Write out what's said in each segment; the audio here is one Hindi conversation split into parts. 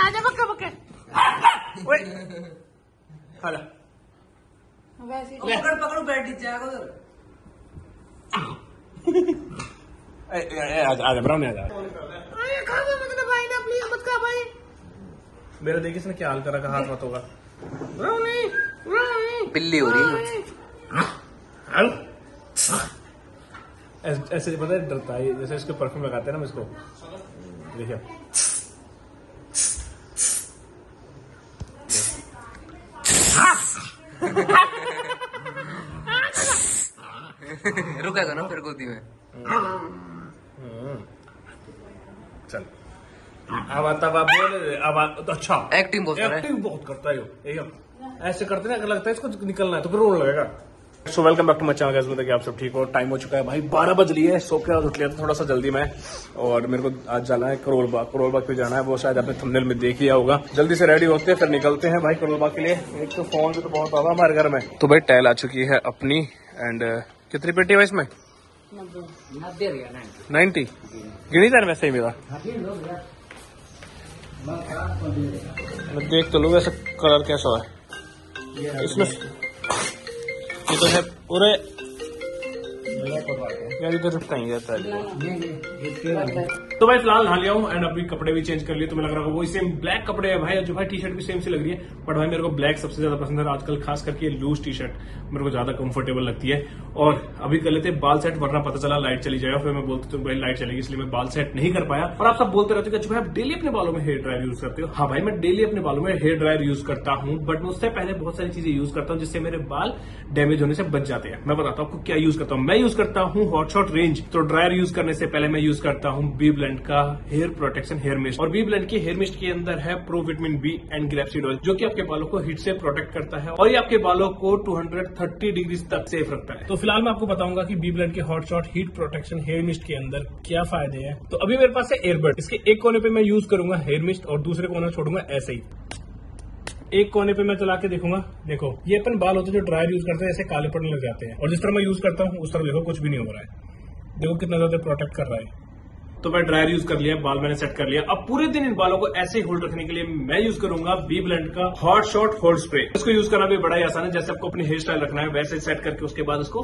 आजा पक्का पक्का। ओए हाला वैसे पकड़ पकड़ो बैठ जाएगा उधर। आजा ब्राउन आजा। खा मतलब भाई ना प्लीज मत खा भाई। मेरा देखिए इसने क्या हाल कर रखा, हाथ मत होगा। पिल्ली हो रही है। ऐसे पता है डरता है, जैसे इसके परफ्यूम लगाते हैं ना इसको। देखिए रुकेगा ना फिर गोदी में। चल अब बोल तो अच्छा एक्टिंग बहुत कर रहा है। एक्टिंग बहुत करता है ये। ऐसे करते ना, अगर लगता है इसको निकलना है तो फिर रोने लगेगा। So welcome back to my channel guys, उम्मीद है कि आप सब ठीक हो। टाइम हो चुका है भाई 12 बज रही है। सो के बाद उठ लिया था थोड़ा सा जल्दी में, और मेरे को आज जाना है करोल बाग। करोल बाग पे जाना है, वो शायद आपने थंबनेल में देख लिया होगा। जल्दी से रेडी होते हैं फिर निकलते हैं भाई करोल बाग के लिए। एक तो फोन भी तो बहुत आवा हमारे घर में। तो भाई टैल आ चुकी है अपनी, एंड कितनी पेटी है इसमें? 90 गिनी था वैसे ही मेरा। मैं देख तो लूँ वैसे कलर कैसा है इसमें। ये तो है पूरे यार, इधर कहीं रहता है। तो भाई फिलहाल नहा लिया हूँ एंड अभी कपड़े भी चेंज कर लिए। तो मैं लग रहा है वो सेम ब्लैक कपड़े है भाई, जो भाई टी शर्ट भी सेम सी लग रही है, बट भाई मेरे को ब्लैक सबसे ज्यादा पसंद है आजकल, खास करके लूज टी शर्ट मेरे को ज्यादा कंफर्टेबल लगती है। और अभी कर लेते बाल सेट, वरना पता चला लाइट चली जाएगा। फिर मैं बोलती हूँ भाई लाइट चलेगी, इसलिए मैं बाल सेट नहीं कर पाया। और आप सब बोलते रहते हो कि आप डेली अपने बालों में हेयर ड्रायर यूज करते हो। हाँ भाई मैं डेली अपने बालों में हेयर ड्रायर यूज करता हूँ, बट मैं उससे पहले बहुत सारी चीजें यूज करता हूँ जिससे मेरे बाल डैमेज होने से बच जाते हैं। मैं बताता हूँ आपको क्या यूज करता हूँ। मैं यूज करता हूँ हॉट शॉट रेंज। तो ड्रायर यूज करने से पहले मैं यूज करता हूँ बी ब्लेंड का हेयर प्रोटेक्शन हेयर मिस्ट। और बी ब्लेंड की हेयर मिस्ट के अंदर है pro vitamin B and grapeseed oil, जो कि आपके बालों को हीट से प्रोटेक्ट करता है और ये आपके बालों को 230 डिग्री तक सेफ रखता है। तो फिलहाल मैं आपको बताऊंगा कि बी ब्लेंड के hot shot heat protection hair mist के अंदर क्या फायदे हैं। तो अभी मेरे पास है एयरबड। इसके एक कोने पे मैं यूज करूंगा हेयर मिस्ट और दूसरे कोने छोड़ूंगा ऐसे ही। एक कोने पे मैं चला के देखूंगा, देखो ये अपन बाल होते हैं जो ड्रायर यूज करते हैं ऐसे काले पड़ने लग जाते हैं, और जिस तरह मैं यूज करता हूँ उस तरह देखो कुछ भी नहीं हो रहा है। देखो कितना ज्यादा प्रोटेक्ट कर रहा है। तो मैं ड्रायर यूज कर लिया, बाल मैंने सेट कर लिया। अब पूरे दिन इन बालों को ऐसे ही होल्ड रखने के लिए मैं यूज करूंगा बी ब्लेंड का हॉट शॉट होल्ड स्प्रे। इसको यूज करना भी बड़ा ही आसान है। जैसे आपको अपनी हेयर स्टाइल रखना है वैसे सेट करके उसके बाद उसको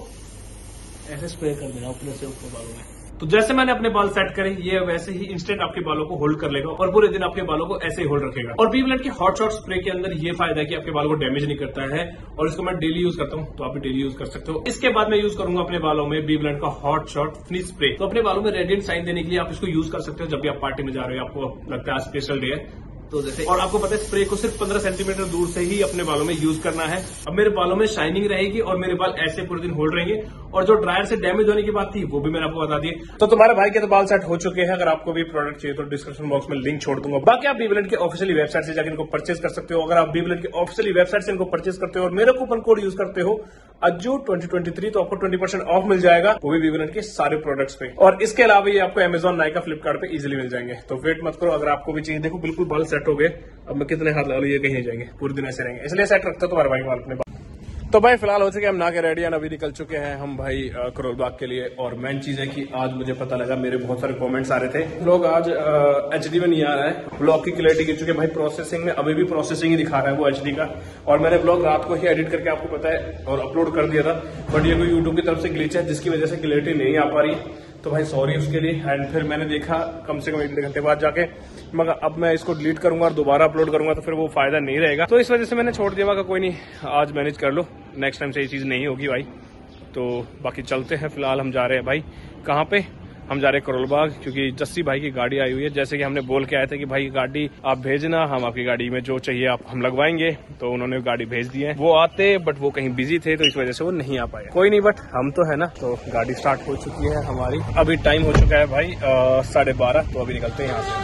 ऐसे स्प्रे कर देना ऊपर से ऊपर बालों में। तो जैसे मैंने अपने बाल सेट करे ये वैसे ही इंस्टेंट आपके बालों को होल्ड कर लेगा और पूरे दिन आपके बालों को ऐसे ही होल्ड रखेगा। और बी ब्लेंड के हॉट शॉट स्प्रे के अंदर ये फायदा है कि आपके बालों को डैमेज नहीं करता है, और इसको मैं डेली यूज करता हूँ, तो आप भी डेली यूज कर सकते हो। इसके बाद मैं यूज करूंगा अपने बालों में बी ब्लेंड का हॉट शॉट फिनिश स्प्रे। तो अपने बालों में रेडिएंट साइन देने के लिए आप इसको यूज कर सकते हो जब भी आप पार्टी में जा रहे हो, आपको लगता है स्पेशल डे है तो जैसे। और आपको पता है स्प्रे को सिर्फ 15 सेंटीमीटर दूर से ही अपने बालों में यूज करना है। अब मेरे बालों में शाइनिंग रहेगी और मेरे बाल ऐसे पूरे दिन होल्ड रहेंगे। और जो ड्रायर से डैमेज होने की बात थी वो भी मैंने आपको बता दी। तो तुम्हारे भाई के तो बाल सेट हो चुके हैं। अगर आपको भी प्रोडक्ट चाहिए तो डिस्क्रिप्शन बॉक्स में लिंक छोड़ दूंगा। बाकी आप बी ब्लेंड के ऑफिशियली वेबसाइट से जाकर इनको परचेज कर सकते हो। अगर आप बी ब्लेंड के ऑफिशियली वेबसाइट से इनको परचेज करते हो और मेरा कूपन कोड यूज करते हो अज्जू 2023 तो आपको 20% ऑफ मिल जाएगा, वो भी बी ब्लेंड के सारे प्रोडक्ट्स पे। और इसके अलावा ये आपको अमेजॉन, नाइका, फ्लिपकार्ट पे इजीली मिल जाएंगे। तो वेट मत करो, अगर आपको भी चाहिए। देखो बिल्कुल बाल सेट हो गए। अब मैं कितने हाथ लगा लूं, ये कहीं नहीं जाएंगे, पूरे दिन ऐसे रहेंगे, इसलिए सेट रखता हूं तुम्हारे भाई बाल अपने बाल। तो भाई फिलहाल हो चुके हम नहा के रेडी हैं, अभी निकल चुके हैं हम भाई करोल बाग के लिए। और मेन चीज है कि आज मुझे पता लगा, मेरे बहुत सारे कमेंट्स आ रहे थे, लोग आज HD में नहीं आ रहा है, ब्लॉग की क्लैरिटी गिर चुकी है भाई। प्रोसेसिंग में अभी भी प्रोसेसिंग ही दिखा रहा है वो HD का। और मैंने ब्लॉग रात को ही एडिट करके आपको पता है और अपलोड कर दिया था, बट ये कोई यूट्यूब की तरफ से ग्लिच है जिसकी वजह से क्लैरिटी नहीं आ पा रही। तो भाई सॉरी उसके लिए। एंड फिर मैंने देखा कम से कम 1-1.5 घंटे बाद जाके, मगर अब मैं इसको डिलीट करूंगा और दोबारा अपलोड करूंगा तो फिर वो फायदा नहीं रहेगा। तो इस वजह से मैंने छोड़ दिया, कोई नहीं आज मैनेज कर लो, नेक्स्ट टाइम से ये चीज नहीं होगी भाई। तो बाकी चलते हैं। फिलहाल हम जा रहे हैं भाई कहाँ पे, हम जा रहे हैं करोल बाग, क्योंकि जस्सी भाई की गाड़ी आई हुई है। जैसे कि हमने बोल के आए थे कि भाई गाड़ी आप भेजना, हम आपकी गाड़ी में जो चाहिए आप हम लगवाएंगे, तो उन्होंने गाड़ी भेज दी है। वो आते बट वो कहीं बिजी थे तो इस वजह से वो नहीं आ पाए। कोई नहीं, बट हम तो है ना। तो गाड़ी स्टार्ट हो चुकी है हमारी, अभी टाइम हो चुका है भाई 12:30, तो अभी निकलते हैं यहाँ से।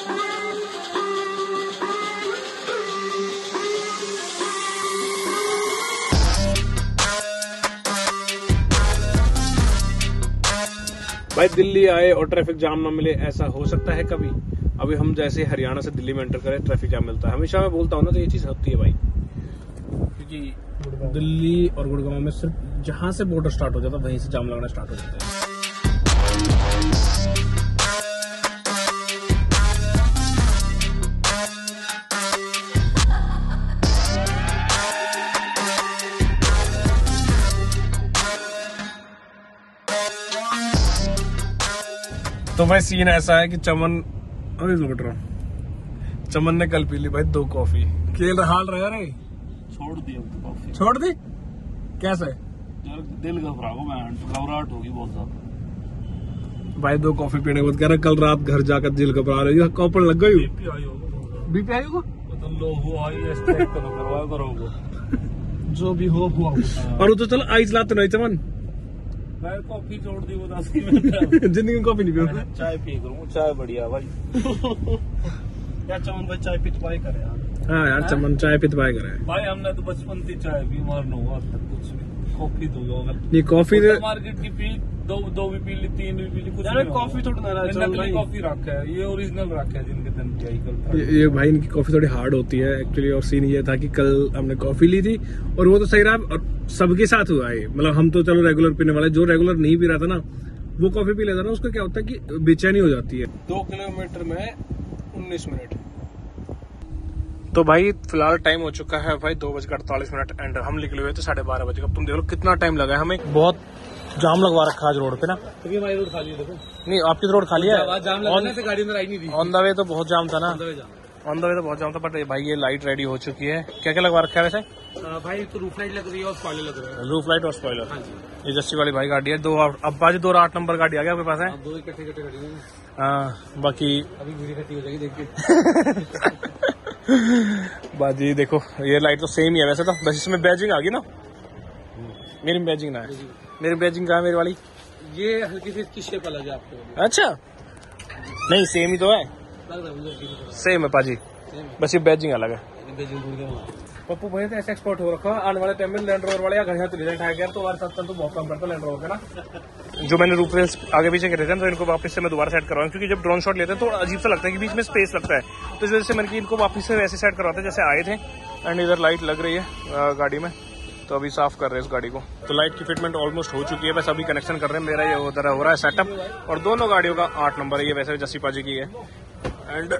भाई दिल्ली आए और ट्रैफिक जाम ना मिले, ऐसा हो सकता है कभी? अभी हम जैसे हरियाणा से दिल्ली में एंटर करें ट्रैफिक जाम मिलता है। हमेशा मैं बोलता हूँ ना, तो ये चीज होती है भाई, क्योंकि दिल्ली और गुड़गांव में सिर्फ जहां से बॉर्डर स्टार्ट हो जाता है वहीं से जाम लगना स्टार्ट हो जाता है। तो भाई सीन ऐसा है कि चमन ने कल पी ली भाई 2 कॉफी। खेल हाल रहा रे, छोड़ दी अब तो कॉफी। छोड़ दी कैसे? यार दिल घबराहट होगी बहुत ज्यादा। भाई 2 कॉफी पीने के बाद कह रहा कल रात घर जाकर दिल घबरा रही है, कॉपर लग गई। बीपी आई होगा, बीपी आई होगा, मतलब लो हुआ ही स्ट्रेक करवा करोगे जो भी हो हुआ। और वो तो चलो आइस लाते नहीं चमन, मैं कॉफी छोड़ दी वो 10 मिनट जिंदगी में कॉफी नहीं पीऊंगा। चाय पी करूँ, चाय बढ़िया भाई। यार चमन भाई चाय पितवाई करे यार। हाँ यार चमन चाय पितवाई करे भाई, हमने तो बचपन से चाय बीमार न हुआ कुछ भी। कॉफी दो अगर नहीं कॉफी मार्केट की पी दो भी पी ली, 3 भी पी ली, कुछ यार कॉफी थोड़ी ना नकली कॉफी रखा है, ये ओरिजिनल रखा है जिनके दिन की आई कल। ये भाई इनकी कॉफी थोड़ी हार्ड होती है एक्चुअली। और सीन ये था कि कल हमने कॉफी ली थी और वो तो सही रहा, और सबके साथ हुआ है। मतलब हम तो चलो रेगुलर पीने वाले, जो रेगुलर नहीं पी रहा था ना वो कॉफी पी लेता ना, उसको क्या होता है कि बेचैनी हो जाती है। 2 किलोमीटर में 19 मिनट। तो भाई फिलहाल टाइम हो चुका है भाई 2:48 एंड हम निकले हुए थे 12:30 बजे। अब तुम देख लो कितना टाइम लगा है हमें। बहुत जाम लगवा रखा आज रोड पे ना, क्योंकि हमारी रोड खाली है। देखो नहीं आपकी रोड खाली है, जाम लगने से गाड़ी अंदर आई नहीं थी। ऑन द वे तो बहुत जाम था ना, ऑन द वे तो बहुत जाम था। बट भाई ये लाइट रेडी हो चुकी है। क्या क्या लगवा रखा है वैसे? भाई तो रूफ लाइट लग रही है और स्पॉइलर लग रहा है। रूफ लाइट और स्पॉइलर। हाँ जी, ये जस्सी वाली भाई गाड़ी है। 2 अब बाजी 2 8 नंबर गाड़ी आ गया आपके पास है। 2 इकट्ठे गाड़ी है। हाँ बाकी अभी वीडियो इकट्ठी हो जाएगी, देखिए। बाजी देखो ये लाइट तो सेम ही है वैसे तो, बस इसमें बैजिंग आ गई ना। मेरी बैजिंग ना है, मेरी बैजिंग कहाँ है मेरी वाली? ये हल्की सी इसकी शेप अलग है आपको। अच्छा नहीं सेम ही तो है, सेम है पाजी, बस ये बैजिंग अलग है। पप्पू भैया तो ऐसा एक्सपर्ट हो रखा है, आने वाले टाइम में लैंड रोवर वाले या घर तो रिजल्ट आ गया तो हमारे साथ तो बहुत कम करता लैंड रोवर का ना। जो मैंने रूप रेल्स आगे पीछे करे थे तो इनको वापस से मैं दोबारा सेट करवाऊँ, क्योंकि जब ड्रोन शॉट लेते हैं तो अजीब सा लगता है कि बीच में स्पेस लगता है, तो इस वजह से मैंने इनको वापस से वैसे सेट करवाते जैसे आए थे। एंड इधर लाइट लग रही है गाड़ी में, तो अभी साफ कर रहे हैं इस गाड़ी को। तो लाइट की फिटमेंट ऑलमोस्ट हो चुकी है, बस अभी कनेक्शन कर रहे हैं। मेरा ये उधर हो रहा है सेटअप, और दोनों गाड़ियों का 8 नंबर है। ये वैसे जस्सी पाजी की है। एंड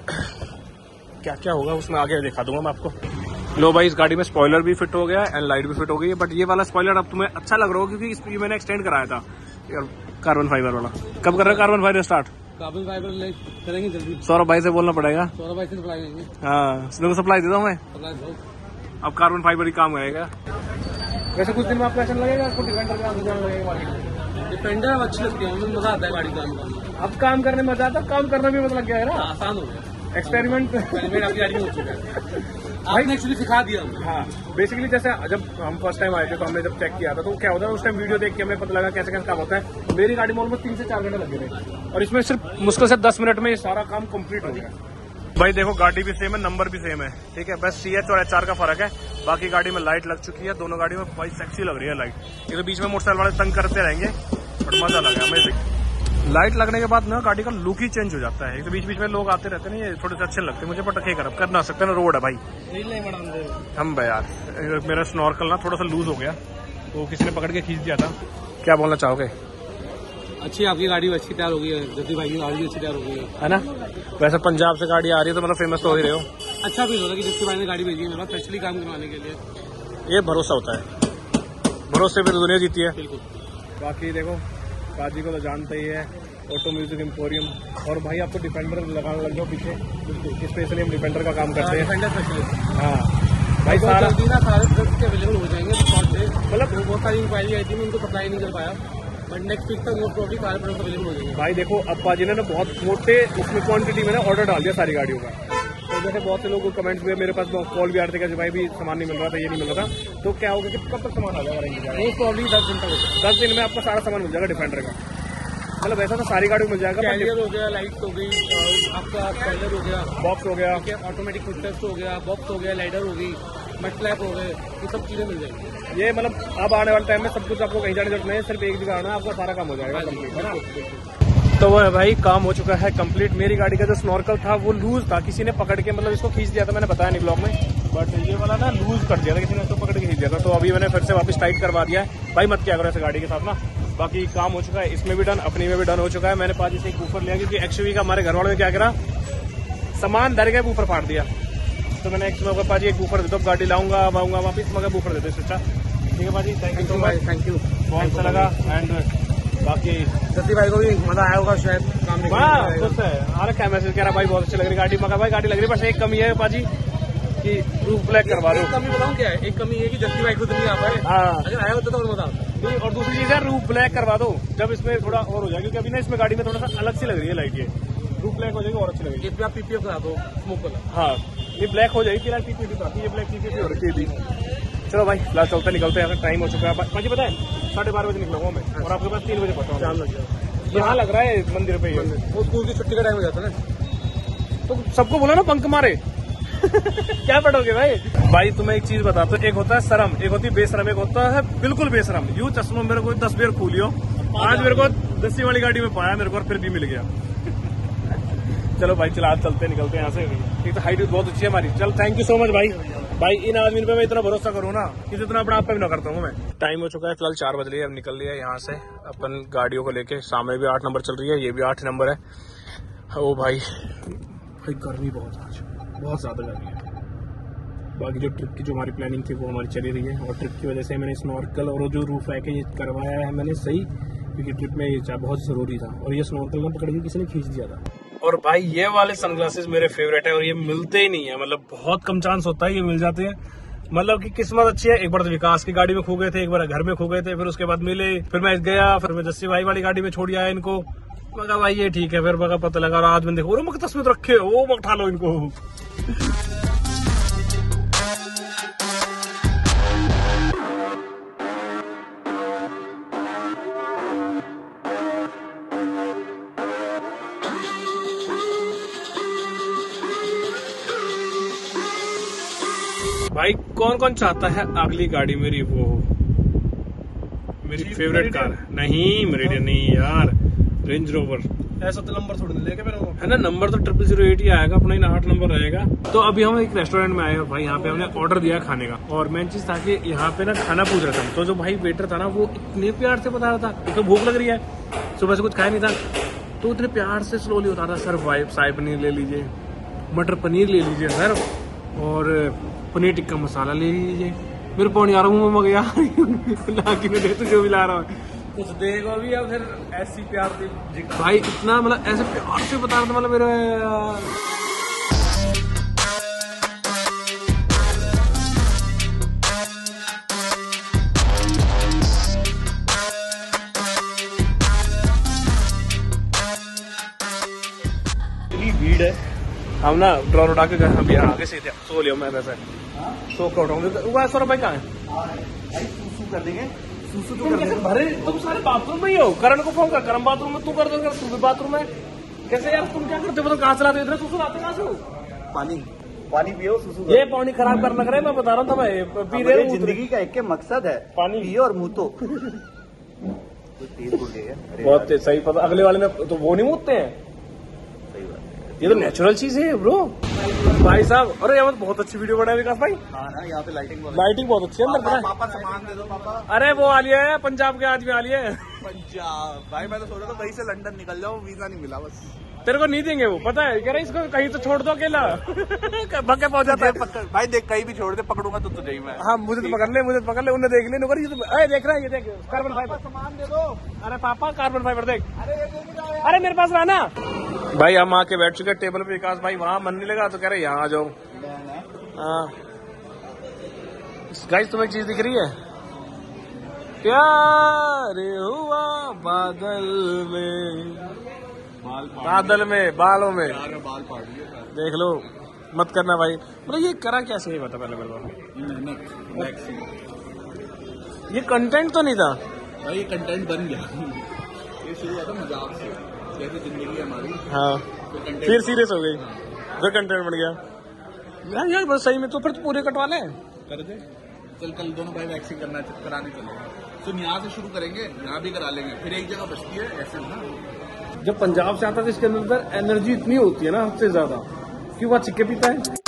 क्या क्या होगा उसमें आगे दिखा दूंगा मैं आपको। लो भाई इस गाड़ी में स्पॉइलर भी फिट हो गया है एंड लाइट भी फिट हो गई है। बट ये वाला स्पॉइलर अब तुम्हें अच्छा लग रहा होगा क्योंकि इसको मैंने एक्सटेंड कराया था कार्बन फाइबर वाला। कब कर रहे हो carbon fibre start? Carbon fibre करेंगे जल्दी। सौरभ भाई से बोलना पड़ेगा। सौरभ भाई से सप्लाई करेंगे। हाँ सप्लाई दे दो हमें, अब कार्बन फाइबर ही काम करेगा। वैसे कुछ दिन में आपको ऐसा लगेगा आपको डिफेंडर का जाना लगेगा मार्केट में? डिफेंडर अच्छी लगती है, मजा आता है गाड़ी काम करना। अब काम करने में मजा आता है, काम करना भी मतलब क्या है ना, आसान हो गया। एक्सपेरिमेंट आपकी गाड़ी में हो चुका है, आपने एक्चुअली सिखा दिया। हाँ बेसिकली जैसे जब हम फर्स्ट टाइम आए थे तो हमने जब चेक किया था तो क्या होता है उस टाइम वीडियो देख के हमें पता लगा कैसे कैसे काम होता है। मेरी गाड़ी में ऑलमोस्ट 3 से 4 घंटे लगे थे और इसमें सिर्फ मुश्किल से 10 मिनट में ये सारा काम कंप्लीट हो गया। भाई देखो गाड़ी भी सेम है, नंबर भी सेम है, ठीक है, बस CH और HR का फर्क है। बाकी गाड़ी में लाइट लग चुकी है, दोनों गाड़ी में भाई सेक्सी लग रही है लाइट। ये तो बीच में मोटरसाइकिल वाले तंग करते रहेंगे बट मजा लगा अमेजिंग। लाइट लगने के बाद ना गाड़ी का लुक ही चेंज हो जाता है। एक तो बीच बीच में लोग आते रहते हैं, ये थोड़े से अच्छे लगते हैं मुझे, बट कर ना सकते ना, रोड है भाई। हम भाई यार मेरा स्नॉर्कल ना थोड़ा सा लूज हो गया तो किसी ने पकड़ के खींच दिया था। क्या बोलना चाहोगे? अच्छी आपकी गाड़ी अच्छी तैयार हो गई है, जल्दी भाई की गाड़ी भी अच्छी तैयार हो गई है ना। वैसे पंजाब से गाड़ी आ रही है तो मतलब फेमस तो हो ही रहे हो। अच्छा फील हो रहा है कि जिसकी भाई ने गाड़ी भेजी है मेरे पास स्पेशली काम करवाने के लिए। ये भरोसा होता है, भरोसे पे दुनिया जीती है। बिल्कुल। बाकी देखो बाजी को तो जानते ही है, ऑटो म्यूजिक एम्पोरियम। और भाई आपको डिफेंडर लगाने लग जाओ पीछे, स्पेशली हम डिफेंडर का काम करते हैं। हाँ भाई सारे ड्रग्स अवेलेबल हो जाएंगे मतलब बहुत सारी इंक्वायरी आई थी, मैं उनको सप्लाई नहीं कर पाया, बट नेक्स्ट वीक तक मोस्ट प्रोबब्ली सारे प्रोडक्ट अवेलेबल हो जाएंगे। भाई देखो अब बाजी ने ना बहुत मोटे उसमें क्वांटिटी में ना ऑर्डर डाल दिया सारी गाड़ियों का। तो जैसे बहुत से लोग कमेंट्स में मेरे पास कॉल भी आ रहे थे कि भाई भी सामान नहीं मिल रहा था, ये नहीं मिल रहा था, तो क्या होगा कि कब तक सामान आ जाएगा? मोस्ट प्रोबब्ली 10 दिन तक। 10 दिन में आपका सारा सामान मिल जाएगा डिफेंडर का। मतलब वैसा तो सारी गाड़ी मिल जाएगा। कैरियर हो गया, लाइट हो गई, आपका स्पॉइलर हो गया, बॉक्स हो गया, ऑटोमेटिक फुटरेस्ट हो गया, बॉक्स हो गया, लाइडर हो गई, मटलैप हो गए, ये सब चीजें मिल जाएंगी। ये मतलब अब आने वाले टाइम में सब कुछ आपको कहीं जाने की जरूरत नहीं है, सिर्फ एक जगह आना है, आपका सारा काम हो जाएगा कंप्लीट, है ना। तो वो है भाई काम हो चुका है कंप्लीट। मेरी गाड़ी का जो स्नॉर्कल था वो लूज था, किसी ने पकड़ के मतलब इसको खींच दिया था, मैंने बताया नहीं ब्लॉग में, बट ये वाला ना लूज कर दिया था किसी ने, इसको पकड़ के खींच दिया था। तो अभी मैंने फिर से वापस टाइट करवा दिया है। भाई मत क्या करो ऐसे गाड़ी के साथ ना। बाकी काम हो चुका है, इसमें भी डन, अपनी में भी डन हो चुका है। मैंने पाजी से एक बूफर लिया क्योंकि XUV का हमारे घर वालों ने क्या करा, सामान धर के बूफर फाड़ दिया। तो मैंने XUV पाजी एक बूफर दे दो, गाड़ी लाऊंगा आऊंगा वापिस, मगर बूफर दे दो इससे अच्छा। ठीक है पाजी, thank you so much, thank you, बहुत अच्छा लगा। एंड बाकी जति भाई को भी मजा आया होगा शायद काम में। खुश है। आ रखा है मैसेज, कह रहा भाई बहुत अच्छी लग रही गाड़ी। मगर भाई गाड़ी लग रही है, बस एक कमी है पाजी कि रूफ ब्लैक करवा दो। कमी बताऊँ क्या है, एक कमी है कि जति भाई खुद नहीं आ पाए। हाँ, अगर आया होता तो और मजा आता। और दूसरी चीज है रूफ ब्लैक करवा दो, जब इसमें थोड़ा और हो जाए, क्योंकि अभी ना इसमें गाड़ी में थोड़ा सा अलग सी लग रही है लाइट। ये रूफ ब्लैक हो जाएगी और अच्छी लगेगी। ये आप पीपीएफ करा दो स्मोक वाला। हाँ, ये ब्लैक हो जाएगी, फिलहाल पीपीपी बाकी ये ब्लैक पीपीपी हो रखी है। चलो भाई फिलहाल चलते निकलते हैं, टाइम हो चुका है। मुझे पता है 12:30 बजे निकलूंगा मैं, और आपके पास 3 बजे पहुंचा। शाम लग गया, यहाँ लग रहा है मंदिर पे। वो स्कूल की छुट्टी का टाइम हो जाता है ना, तो सबको बोला ना बंक मारे। क्या पढ़ोगे भाई? भाई तुम्हें एक चीज बताता हूँ, एक होता है शर्म, एक होती है बेशरम, एक होता है बिल्कुल बेशरम। यूं चश्मा मेरे को 10 बार खोलियो, आज मेरे को 10 वाली गाड़ी में पाया मेरे को, और फिर भी मिल गया। चलो भाई चला चलते निकलते हैं यहाँ से। एक तो हाइट बहुत अच्छी है हमारी। चल थैंक यू सो मच भाई। भाई इन आदमी पे मैं इतना भरोसा करूँ ना कि जितना अपना आप पे भी ना करता हूँ मैं। टाइम हो चुका है फिलहाल 4 बज रही है, अब निकल लिया यहाँ से अपन गाड़ियों को लेके। सामने भी 8 नंबर चल रही है, ये भी 8 नंबर है। ओ भाई गर्मी बहुत, आज बहुत ज्यादा गर्मी है। बाकी जो ट्रिप की जो हमारी प्लानिंग थी वो हमारी चली रही है, और ट्रिप की वजह से मैंने स्नॉर्कल और जो रूफ रैक है ये करवाया है मैंने सही, क्योंकि ट्रिप में ये बहुत जरूरी था। और ये स्नॉर्कल ना पकड़ के किसी ने खींच दिया था। और भाई ये वाले सनग्लासेस मेरे फेवरेट है, और ये मिलते ही नहीं है, मतलब बहुत कम चांस होता है ये मिल जाते हैं। मतलब कि किस्मत अच्छी है। एक बार तो विकास की गाड़ी में खो गए थे, एक बार घर में खो गए थे, फिर उसके बाद मिले, फिर मैं गया, फिर मैं जस्सी भाई वाली गाड़ी में छोड़ आया इनको। मगर भाई ये ठीक है, फिर मगर पता लगा और आज मैंने देखो मगर तस्वीर रखे वो मग उठा लो इनको। भाई कौन कौन चाहता है अगली गाड़ी मेरी वो मेरी फेवरेट कार है? नहीं मेरिडियन नहीं यार, रेंज रोवर। ऐसा तो नंबर थोड़ी लेके मेरे को है ना, नंबर तो 0008 ही आएगा अपना, ही 8 नंबर रहेगा। तो अभी हम एक रेस्टोरेंट में आए हैं भाई, यहाँ पे हमने ऑर्डर दिया खाने का, और मेन चीज था कि यहाँ पे ना खाना पूछ रहा था। तो जो भाई वेटर था ना वो इतने प्यार से बता रहा था, तो भूख लग रही है, सुबह से कुछ खाया नहीं था, तो इतने प्यार से स्लोली बता रहा, सर शाही पनीर ले लीजिए, मटर पनीर ले लीजिए सर, और पनीर टिक्का मसाला ले लीजिए। मेरे पौनी आ रहा हूँ मैं, यार दे तो जो भी ला रहा हूँ कुछ देगा भी, या फिर ऐसी प्यार से भाई इतना मतलब ऐसे प्यार से बता रहा था, मतलब मेरे भीड़ है। हम ना ड्रोन उठा के गए, हम यहाँ आगे से सो लिया मैं, वैसे सो कर उठाऊंगा। सौरभ भाई कहाँ है? सुसु कर देंगे, सुसु तो तुम कैसे भरे, तुम सारे बाथरूम में ही हो। करण को फोन कर, करण बाथरूम में, तू कर दो, तू भी बाथरूम में। कैसे यार तुम क्या करते हो, कहाँ चलाते हो इधर, सुसु लाते कहाँ से हो? पानी पियो, सुसु ये पानी खराब करना करे, मैं बता रहा था भाई, पी रहे हो। जिंदगी का एक मकसद है, पानी पियो और मुँह तो तेज बोल रही है। अरे बहुत तेज, सही पता। अगले वाले में तो वो नहीं मुँहते हैं, सही बात है, ये तो नेचुरल चीज है ब्रो। भाई साहब, अरे यहाँ बहुत अच्छी वीडियो बनाई विकास भाई। हाँ ना, यहाँ पे लाइटिंग बहुत अच्छी है अंदर। पापा सामान दे दो पापा। अरे वो आलिया है, पंजाब के आदमी आलिया है। पंजाब भाई, मैं तो सोच रहा था वहीं से लंदन निकल जाऊँ, वीजा नहीं मिला बस। तेरे को नहीं देंगे वो, पता है, कह रहे इसको कहीं तो छोड़ दो अकेला। भक्के पहुंच जाता है भाई देख, कहीं भी छोड़ दे, पकड़ूंगा तो तुझे ही मैं। हाँ, मुझे तो पकड़ ले, उन्हें देख ले, ये तो देख रहा है, ये देख कार्बन फाइबर। सामान दे दो। अरे पापा कार्बन फाइबर देख। अरे ये दे दो यार। अरे मेरे पास रहना भाई। हम आके बैठ चुके टेबल पे, विकास भाई वहां मन नहीं लगा तो कह रहे यहाँ आ जाओ। हाँ गाइस, तुम्हें एक चीज दिख रही है, प्यार हुआ बादल में, बालों में बाल पाड़ दिए देख लो, मत करना भाई। मतलब ये करा कैसे, ये बता पहले मेरे को। ये कंटेंट तो नहीं था भाई, ये कंटेंट बन गया। ये शुरू हुआ था मजाक से, जैसे जिंदगी है हमारी। हाँ, फिर सीरियस हो गई, फिर कंटेंट बन गया यार बस सही में। तो फिर तो पूरे कटवा ले, कर दे। चल कल दोनों भाई वैक्सीन कराने चले, तो यहाँ से शुरू करेंगे, यहाँ भी करा लेंगे, फिर एक जगह बचती है ऐसे ना। जब पंजाब से आता है तो इसके अंदर एनर्जी इतनी होती है ना, सबसे ज्यादा, क्यों वहाँ चिक्के पीता है।